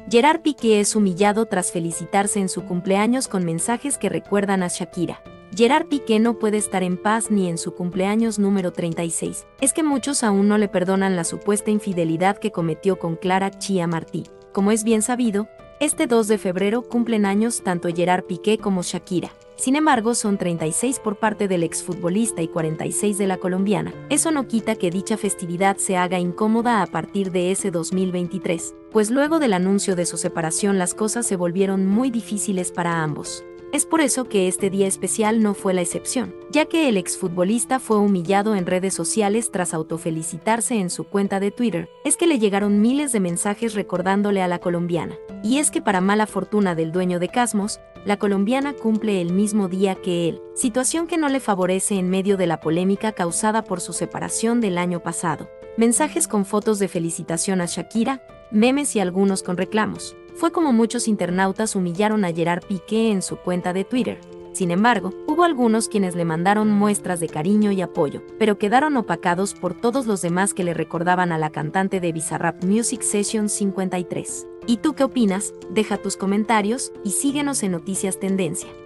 Gerard Piqué es humillado tras felicitarse en su cumpleaños con mensajes que recuerdan a Shakira. Gerard Piqué no puede estar en paz ni en su cumpleaños número 36. Es que muchos aún no le perdonan la supuesta infidelidad que cometió con Clara Chia Martí. Como es bien sabido, este 2 de febrero cumplen años tanto Gerard Piqué como Shakira. Sin embargo, son 36 por parte del exfutbolista y 46 de la colombiana. Eso no quita que dicha festividad se haga incómoda a partir de ese 2023, pues luego del anuncio de su separación las cosas se volvieron muy difíciles para ambos. Es por eso que este día especial no fue la excepción, ya que el exfutbolista fue humillado en redes sociales tras autofelicitarse en su cuenta de Twitter. Es que le llegaron miles de mensajes recordándole a la colombiana. Y es que para mala fortuna del dueño de Cosmos, la colombiana cumple el mismo día que él, situación que no le favorece en medio de la polémica causada por su separación del año pasado. Mensajes con fotos de felicitación a Shakira, memes y algunos con reclamos. Fue como muchos internautas humillaron a Gerard Piqué en su cuenta de Twitter. Sin embargo, hubo algunos quienes le mandaron muestras de cariño y apoyo, pero quedaron opacados por todos los demás que le recordaban a la cantante de Bizarrap Music Session 53. ¿Y tú qué opinas? Deja tus comentarios y síguenos en Noticias Tendencia.